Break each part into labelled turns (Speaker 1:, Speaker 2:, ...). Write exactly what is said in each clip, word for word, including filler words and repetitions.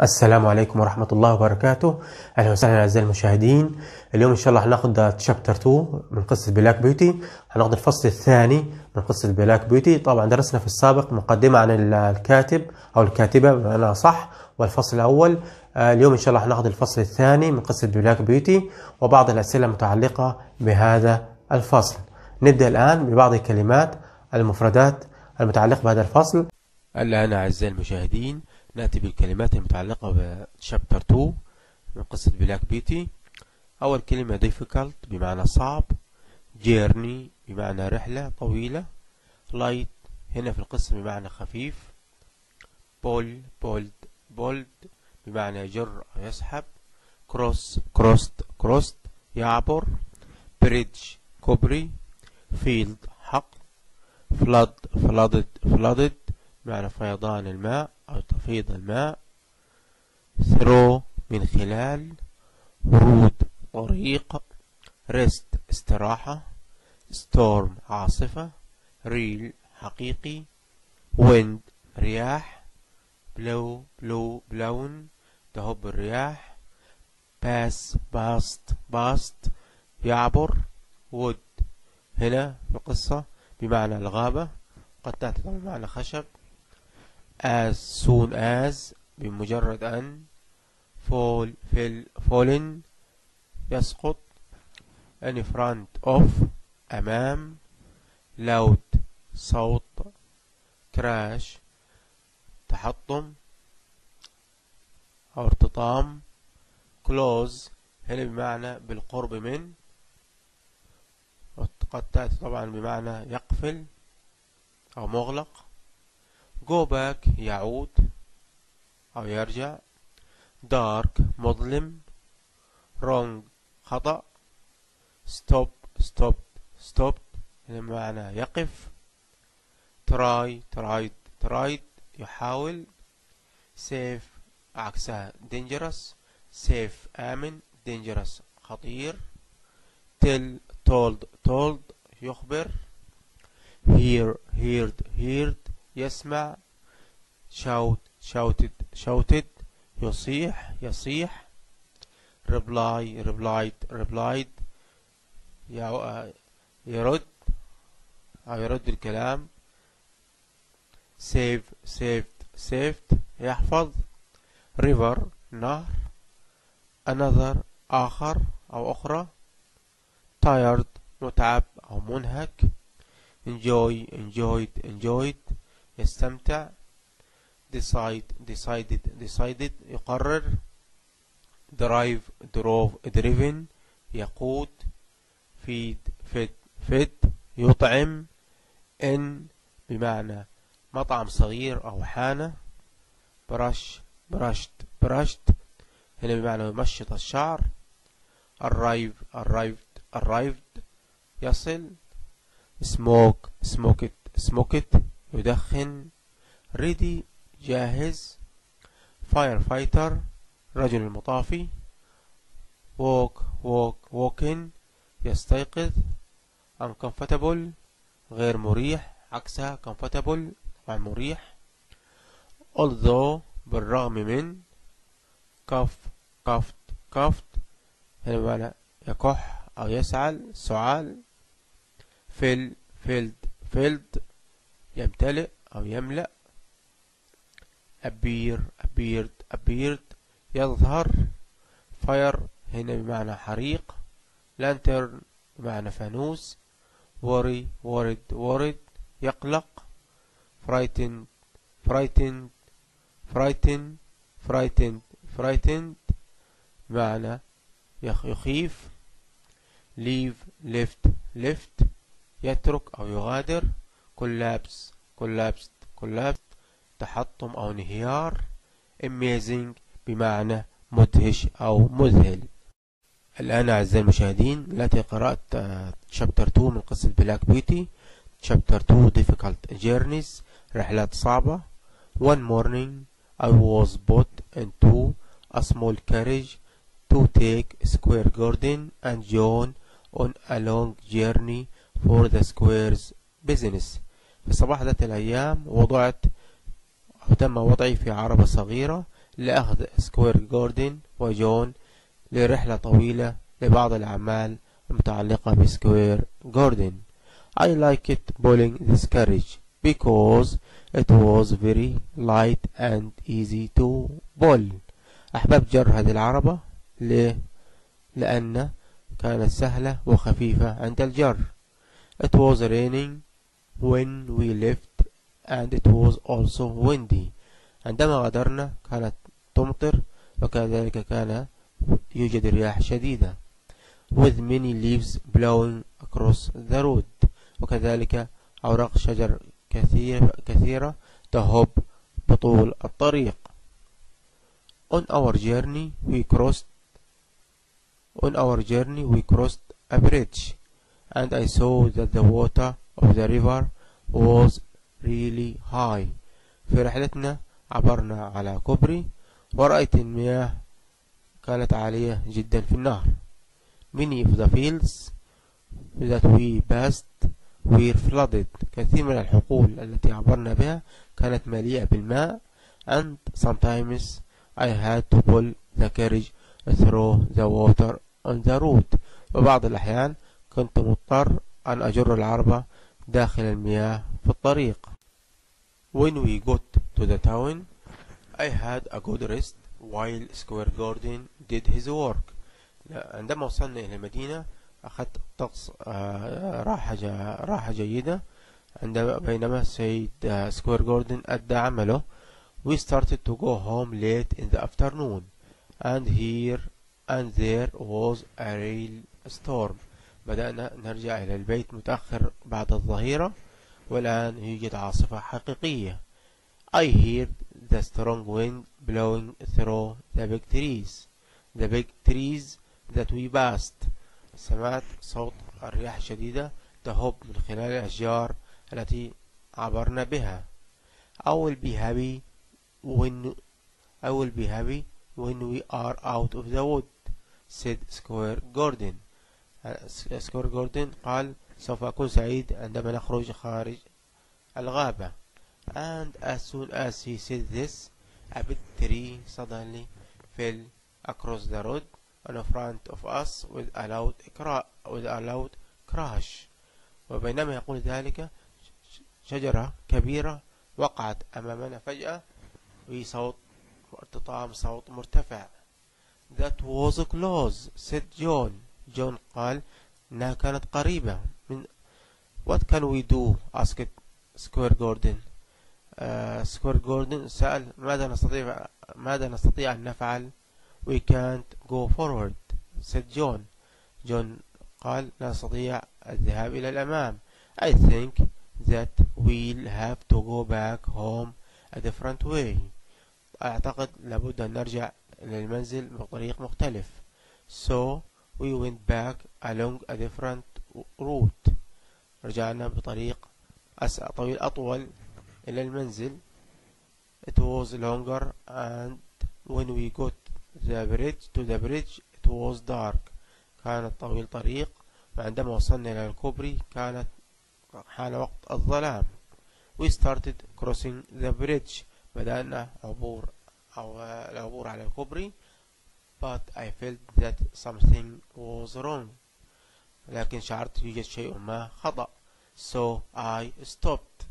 Speaker 1: السلام عليكم ورحمة الله وبركاته. أهلا وسهلا أعزائي المشاهدين. اليوم إن شاء الله هناخد تشابتر اتنين من قصة بلاك بيوتي، هناخد الفصل الثاني من قصة بلاك بيوتي. طبعا درسنا في السابق مقدمة عن الكاتب أو الكاتبة بمعنى صح والفصل الأول. اليوم إن شاء الله هناخد الفصل الثاني من قصة بلاك بيوتي وبعض الأسئلة المتعلقة بهذا الفصل. نبدأ الآن ببعض الكلمات المفردات المتعلقة بهذا الفصل. الآن أعزائي المشاهدين نأتي بالكلمات المتعلقة بشابتر اتنين من قصة بلاك بيوتي. أول كلمة difficult بمعنى صعب، journey بمعنى رحلة طويلة، light هنا في القصة بمعنى خفيف، pull pulled pulled بمعنى يجر أو يسحب، cross crossed crossed يعبر، bridge كوبري، field حقل، flood flooded flooded بمعنى فيضان الماء أو تفيض الماء، through من خلال، road طريق، rest استراحة، storm عاصفة، real حقيقي، wind رياح، blow blow blown تهب الرياح، pass past past يعبر، wood هنا في القصة بمعنى الغابة، قد تأتي بمعنى خشب، as soon as بمجرد أن، fall fell fallen يسقط، in front of أمام، loud صوت، crash تحطم أو ارتطام، close هنا بمعنى بالقرب من، قد تأتي طبعا بمعنى يقفل أو مغلق، go back يعود أو يرجع، dark مظلم، wrong خطأ، stop stop stopped هنا بمعنى يقف، try tried tried يحاول، safe عكسها dangerous، safe آمن، dangerous خطير، tell told told يخبر، hear heard heard يسمع، shout shouted shouted يصيح يصيح، reply replied replied يرد أو يرد الكلام، save saved saved يحفظ، river نهر، another آخر أو أخرى، tired متعب أو منهك، enjoy enjoyed enjoyed يستمتع، decide decided decided يقرر، drive drove driven يقود، feed fed fed يطعم، in بمعنى مطعم صغير أو حانة، brush brushed brushed هنا بمعنى يمشط الشعر، arrive arrived arrived يصل، smoke smoked smoked يدخن، ready جاهز، firefighter رجل المطافي، walk walk walk-in يستيقظ، uncomfortable غير مريح عكسها comfortable طبعا مريح، although بالرغم من، cough coughed coughed هنا بمعنى يكح أو يسعل سعال، fill filled filled يمتلئ أو يملأ، appear appeared appeared يظهر، fire هنا بمعنى حريق، lantern بمعنى فانوس، worry worried worried يقلق، frightened frightened frightened frightened frightened بمعنى يخيف، leave left left يترك أو يغادر، collapse collapsed collapsed تحطم أو انهيار، amazing بمعنى مدهش أو مذهل. الآن أعزائي المشاهدين نأتي قراءة شابتر اتنين من قصة بلاك بيوتي. شابتر اتنين difficult journeys رحلات صعبة. One morning I was put into a small carriage to take Square Garden and John on a long journey for the Square's business. في صباح ذات الأيام وضعت أو تم وضعي في عربة صغيرة لأخذ سكوير جوردن وجون لرحلة طويلة لبعض الأعمال المتعلقة بسكوير جوردن. I liked pulling this carriage because it was very light and easy to pull. أحببت جر هذه العربة ليه؟ لأن كانت سهلة وخفيفة عند الجر. It was raining when we left and it was also windy. عندما غادرنا كانت تمطر وكذلك كان يوجد رياح شديدة. With many leaves blowing across the road. وكذلك أوراق شجر كثيرة كثيرة تهب بطول الطريق. On our journey we crossed On our journey we crossed a bridge and I saw that the water of the river was really high. في رحلتنا عبرنا على كوبري ورأيت المياه كانت عالية جدا في النهر. Many of the fields that we passed were flooded. كثير من الحقول التي عبرنا بها كانت مليئة بالماء. And sometimes I had to pull the carriage through the water on the road. وبعض الأحيان كنت مضطر أن أجر العربة داخل المياه في الطريق. When we got to the town I had a good rest while Square Gordon did his work. عندما وصلنا إلى المدينة أخذت طقس راحة راحة جيدة عندما بينما سيد سكوير جوردن أدى عمله. We started to go home late in the afternoon and here and there was a real storm. بدأنا نرجع إلى البيت متأخر بعد الظهيرة والآن يوجد عاصفة حقيقية. I heard the strong wind blowing through the big trees. The big trees that we passed. سمعت صوت الرياح الشديدة تهب من خلال الأشجار التي عبرنا بها. I will be happy when I will be happy when we are out of the wood, said Square Gordon. سكوير جوردن قال سوف أكون سعيد عندما نخرج خارج الغابة. And as soon as he said this, a big tree suddenly fell across the road in front of us with a loud cra with a loud crash. وبينما يقول ذلك شجرة كبيرة وقعت أمامنا فجأة بصوت ارتطام صوت مرتفع. That was close, said John. جون قال إنها كانت قريبة من. What can we do? asked Square Gordon. سكوير uh, جوردن سأل ماذا نستطيع ماذا نستطيع أن نفعل. We can't go forward, said John. جون قال لا نستطيع الذهاب إلى الأمام. I think that we'll have to go back home a different way. أعتقد لابد أن نرجع إلى المنزل بطريق مختلف. So we went back along a different route. رجعنا بطريق طويل أطول إلى المنزل. It was longer and when we got the bridge to the bridge it was dark. كانت طويل طريق وعندما وصلنا إلى الكوبري كانت حان وقت الظلام. We started crossing the bridge. بدأنا عبور أو العبور على الكوبري. But I felt that something was wrong. لكن شعرت يوجد شيء ما خطأ. So I stopped.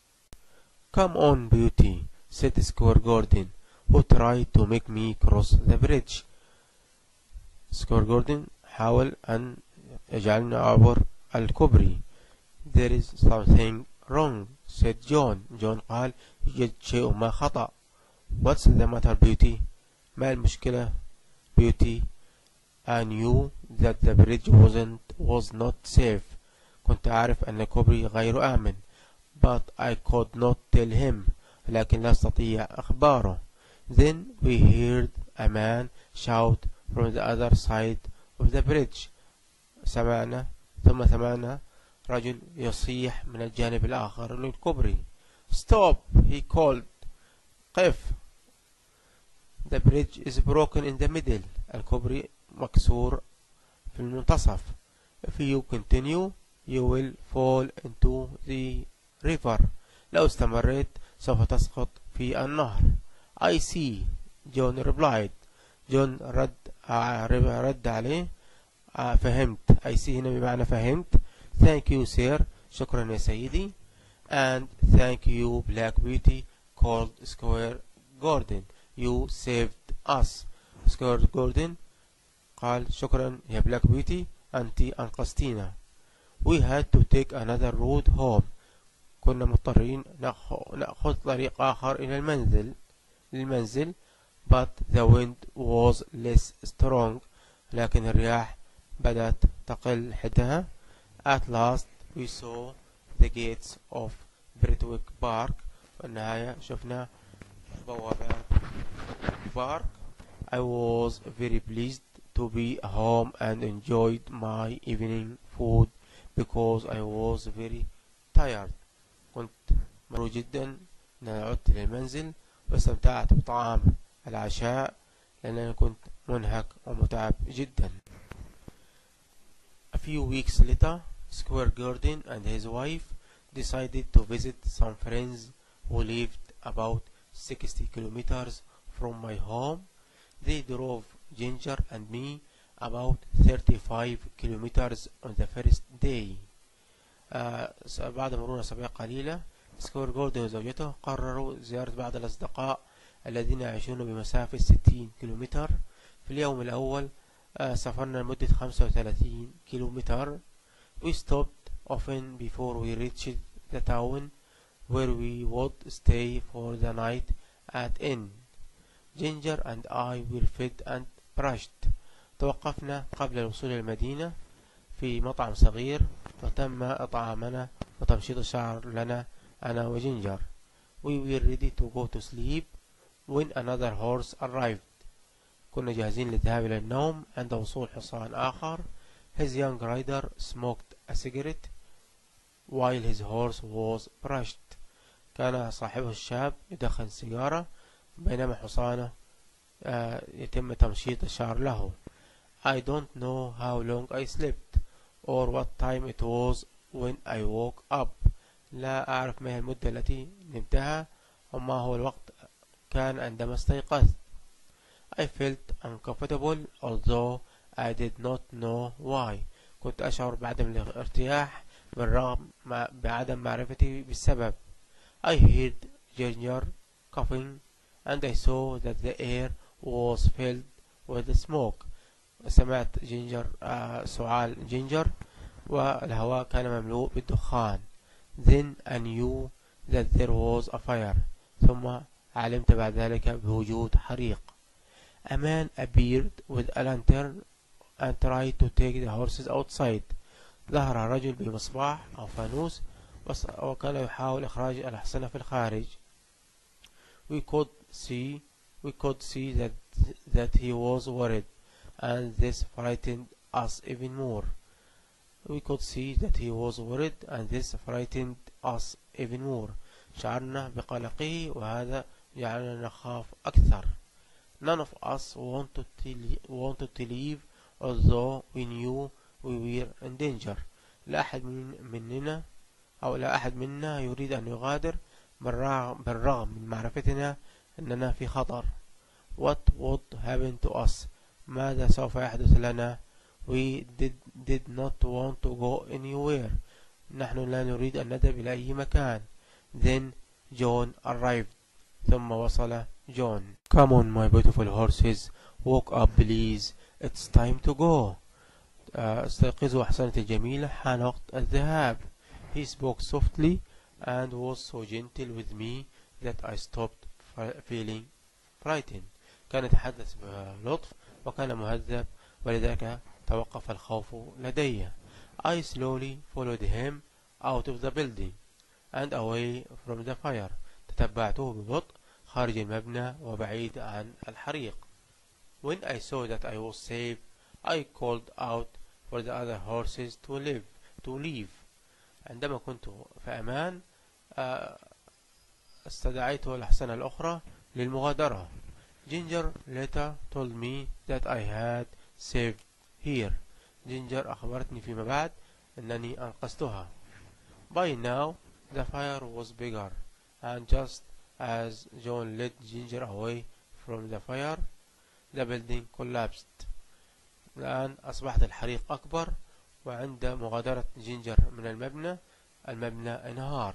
Speaker 1: Come on, Beauty, said Square Gordon, who tried to make me cross the bridge. Square Gordon حاول أن يجعلني أعبر الكوبري. There is something wrong, said John. John قال يوجد شيء ما خطأ. What's the matter, Beauty? ما المشكلة, Beauty? I knew that the bridge wasn't was not safe. كنت أعرف أن الكوبري غير آمن. But I could not tell him. لكن لا أستطيع أخباره. Then we heard a man shout from the other side of the bridge. سمعنا ثم سمعنا رجل يصيح من الجانب الآخر للكوبري. Stop, he called. قف. The bridge is broken in the middle. الكوبري مكسور في المنتصف. If you continue, you will fall into the river. لو استمريت سوف تسقط في النهر. I see, John replied. John رد رد عليه آه فهمت. I see هنا بمعنى فهمت. Thank you sir. شكرا يا سيدي. And thank you Black Beauty called Square Gordon. You saved us. Square Gordon قال شكرا يا Black Beauty أنت أنقذتينا. We had to take another road home. كنا مضطرين نأخذ طريق آخر إلى المنزل للمنزل. But the wind was less strong. لكن الرياح بدأت تقل حدها. At last we saw the gates of Birtwick Park. والنهاية شفنا بوابات بارك. I was very pleased to be home and enjoyed my evening food because I was very tired. كنت مسرور جدا أن عدت إلى المنزل واستمتعت بطعام العشاء لأنني كنت منهك ومتعب جدا. A few weeks later, Square Gordon and his wife decided to visit some friends who lived about sixty kilometers from my home. They drove Ginger and me about thirty-five kilometers on the first day. آه بعد مرور أسابيع قليلة سكوير جوردن وزوجته قرروا زيارة بعض الأصدقاء الذين يعيشون بمسافة ستين كيلومتر. في اليوم الأول آه سافرنا لمدة خمسة وثلاثين كيلومتر. We stopped often before we reached the town where we would stay for the night at inn. Ginger and I were fed and brushed. توقفنا قبل الوصول إلى المدينة في مطعم صغير وتم إطعامنا وتمشيط الشعر لنا أنا وجينجر. We were ready to go to sleep when another horse arrived. كنا جاهزين للذهاب إلى النوم عند وصول حصان آخر. His young rider smoked a cigarette while his horse was brushed. كان صاحبه الشاب يدخن سيجارة بينما حصانه يتم تمشيط الشعر له. I don't know how long I slept or what time it was when I woke up. لا أعرف ما هي المدة التي نمتها وما هو الوقت كان عندما استيقظت. I felt uncomfortable although I did not know why. كنت أشعر بعدم الارتياح بالرغم بعدم معرفتي بالسبب. I heard Ginger coughing and I saw that the air was filled with smoke. سمعت جينجر آه سعال جينجر والهواء كان مملوء بالدخان. Then I knew that there was a fire. ثم علمت بعد ذلك بوجود حريق. A man appeared with a lantern and tried to take the horses outside. ظهر رجل بمصباح أو فانوس وكان يحاول إخراج الأحصنة في الخارج. We could see we could see that that he was worried and this frightened us even more. We could see that he was worried and this frightened us even more. شعرنا بقلقه وهذا جعلنا نخاف أكثر. None of us wanted to leave, wanted to leave although we knew we were in danger. لا أحد من مننا أو لا أحد منا يريد أن يغادر بالرغم من معرفتنا أننا في خطر. What would happen to us? ماذا سوف يحدث لنا؟ We did, did not want to go anywhere. نحن لا نريد أن نذهب إلى أي مكان. Then John arrived. ثم وصل جون. Come on my beautiful horses. Walk up please. It's time to go. استيقظوا أحسنتي الجميلة حان وقت الذهاب. He spoke softly and was so gentle with me that I stopped feeling frightened. كان يتحدث بلطف وكان مهذب ولذلك توقف الخوف لدي. I slowly followed him out of the building and away from the fire. تتبعته ببطء خارج المبنى وبعيد عن الحريق. When I saw that I was safe, I called out for the other horses to leave. To leave. عندما كنت في أمان استدعيت الأحصنة الأخرى للمغادرة. Ginger later told me that I had saved here. Ginger أخبرتني فيما بعد أنني أنقذتها. By now the fire was bigger and just as John led Ginger away from the fire, the building collapsed. الآن أصبحت الحريق أكبر، وعند مغادرة جينجر من المبنى المبنى انهار.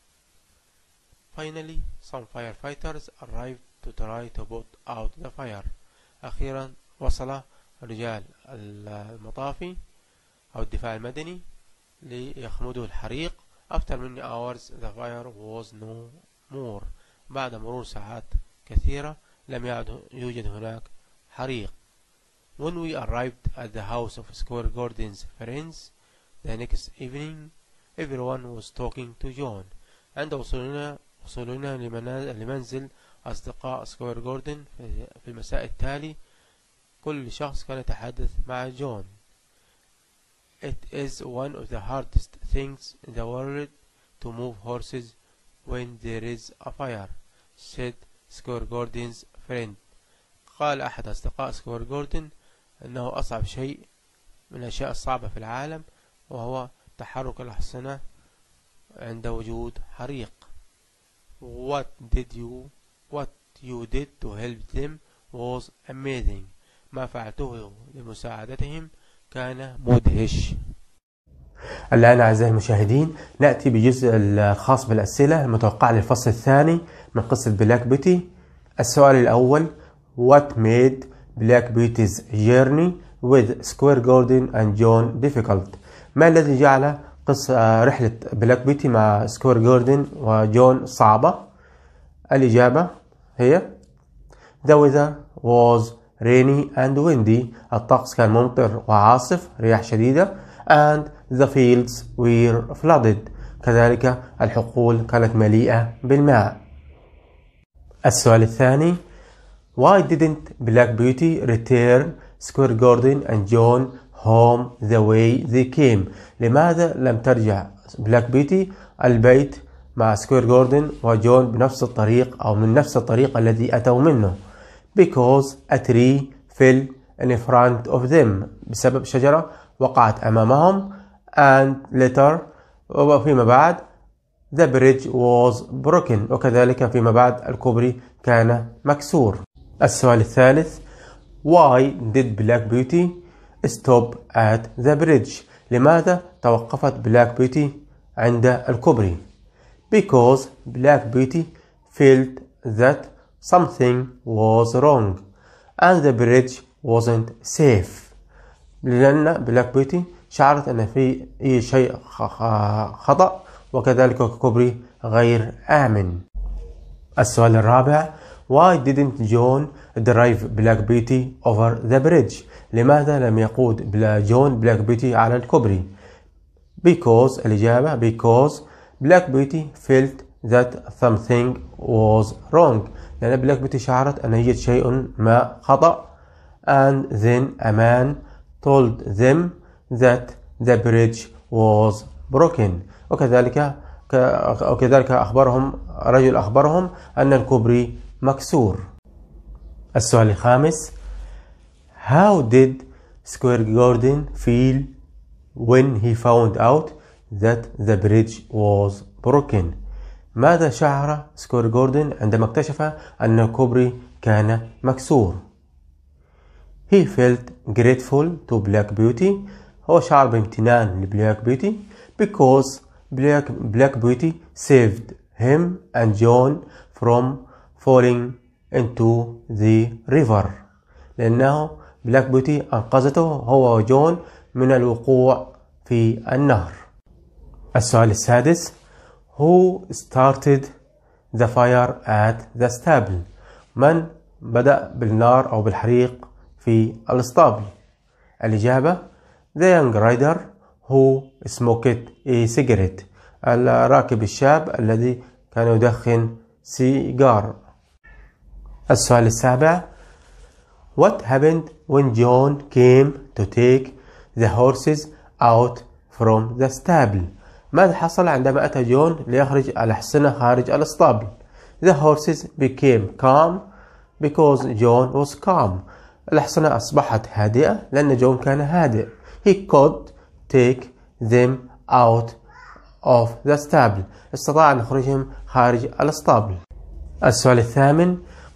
Speaker 1: Finally, some firefighters arrived to try to put out the fire. أخيرا وصل رجال المطافي أو الدفاع المدني ليخمدوا الحريق. After many hours the fire was no more. بعد مرور ساعات كثيرة لم يعد يوجد هناك حريق. When we arrived at the house of Square Gordon's friends the next evening, everyone was talking to John. عند وصولنا وصولنا لمنزل أصدقاء سكوير جوردن في المساء التالي، كل شخص كان يتحدث مع جون. It is one of the hardest things in the world to move horses when there is a fire, said Square Gordon's friend. قال أحد أصدقاء سكوير جوردن أنه أصعب شيء من الأشياء الصعبة في العالم وهو تحرك الأحصنة عند وجود حريق. What did you what you did to help them was amazing. ما فعلته لمساعدتهم كان مدهش. الآن أعزائي المشاهدين نأتي بجزء الخاص بالأسئلة المتوقعة للفصل الثاني من قصة بلاك بيوتي. السؤال الأول: What made Black Beauty's journey with Square Gordon and John difficult؟ ما الذي جعل قصة رحلة بلاك بيوتي مع سكوير جوردن وجون صعبة؟ الإجابة هي The weather was rainy and windy. الطقس كان ممطر وعاصف، رياح شديدة. And the fields were flooded. كذلك الحقول كانت مليئة بالماء. السؤال الثاني: Why didn't Black Beauty return Square Gordon and John home the way they came؟ لماذا لم ترجع بلاك بيوتي البيت مع سكوير جوردن وجون بنفس الطريق أو من نفس الطريق الذي أتوا منه؟ Because a tree fell in front of them. بسبب شجرة وقعت أمامهم. And later وفيما بعد the bridge was broken. وكذلك فيما بعد الكوبري كان مكسور. السؤال الثالث: Why did Black Beauty stop at the bridge؟ لماذا توقفت بلاك بيوتي عند الكوبري؟ Because Black Beauty felt that something was wrong and the bridge wasn't safe. لأن بلاك بيوتي شعرت أن في أي شيء خطأ وكذلك الكوبري غير آمن. السؤال الرابع: Why didn't John drive Black Beauty over the bridge؟ لماذا لم يقود جون بلاك بيوتي على الكوبري؟ Because الإجابة Because Black Beauty felt that something was wrong. لأن بلاك بيوتي شعرت أن يوجد شيء ما خطأ. And then a man told them that the bridge was broken. وكذلك وكذلك أخبرهم رجل أخبرهم أن الكوبري مكسور. السؤال الخامس: How did Square Gordon feel when he found out that the bridge was broken؟ ماذا شعر سكوير جوردن عندما اكتشف أن الكوبري كان مكسور؟ He felt grateful to Black Beauty. هو شعر بامتنان لبلاك بيوتي because Black, Black Beauty saved him and John from falling into the river. لأنه بلاك بيوتي أنقذته هو وجون من الوقوع في النهر. السؤال السادس: Who started the fire at the stable؟ من بدأ بالنار أو بالحريق في الاسطبل؟ الإجابة The young rider who smoked a cigarette. الراكب الشاب الذي كان يدخن سيجار. السؤال السابع: What happened when John came to take the horses out from the stable؟ ماذا حصل عندما أتى جون ليخرج الأحصنة خارج الاسطبل؟ The horses became calm because John was calm. الأحصنة أصبحت هادئة لأن جون كان هادئ. He could take them out of the stable. استطاع أن يخرجهم خارج الاسطبل. السؤال الثامن: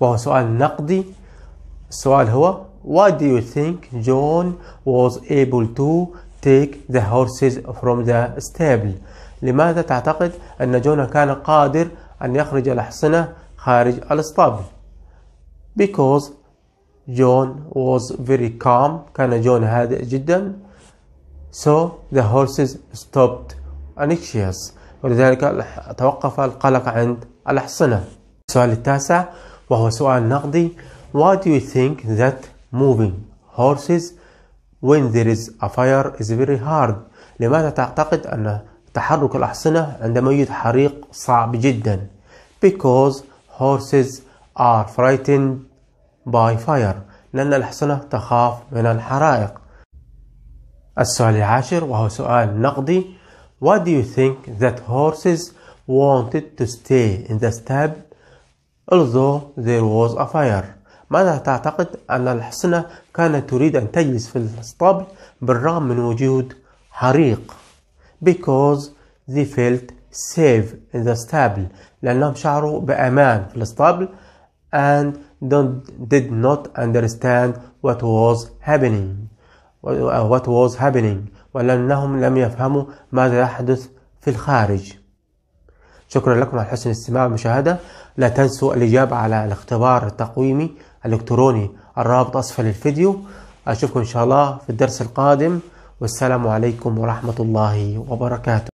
Speaker 1: وهو سؤال نقدي. السؤال هو Why do you think John was able to take the horses from the stable؟ لماذا تعتقد أن جون كان قادر أن يخرج الأحصنة خارج الاسطبل؟ Because John was very calm. كان جون هادئ جدا. So the horses stopped anxious. ولذلك توقف القلق عند الأحصنة. السؤال التاسع وهو سؤال نقدي. Why do you think that moving horses when there is a fire is very hard؟ لماذا تعتقد أن تحرك الأحصنة عندما يوجد حريق صعب جدا؟ Because horses are frightened by fire. لأن الأحصنة تخاف من الحرائق. السؤال العاشر وهو سؤال نقدي. Why do you think that horses wanted to stay in the stable although there was a fire؟ ماذا تعتقد أن الأحصنة كانت تريد أن تجلس في الاسطبل بالرغم من وجود حريق؟ Because they felt safe in the stable. لأنهم شعروا بأمان في الاسطبل and don't, did not understand what was happening. what was happening ولأنهم لم يفهموا ماذا يحدث في الخارج. شكرا لكم على حسن الاستماع والمشاهدة. لا تنسوا الإجابة على الاختبار التقويمي الإلكتروني، الرابط أسفل الفيديو. أشوفكم إن شاء الله في الدرس القادم، والسلام عليكم ورحمة الله وبركاته.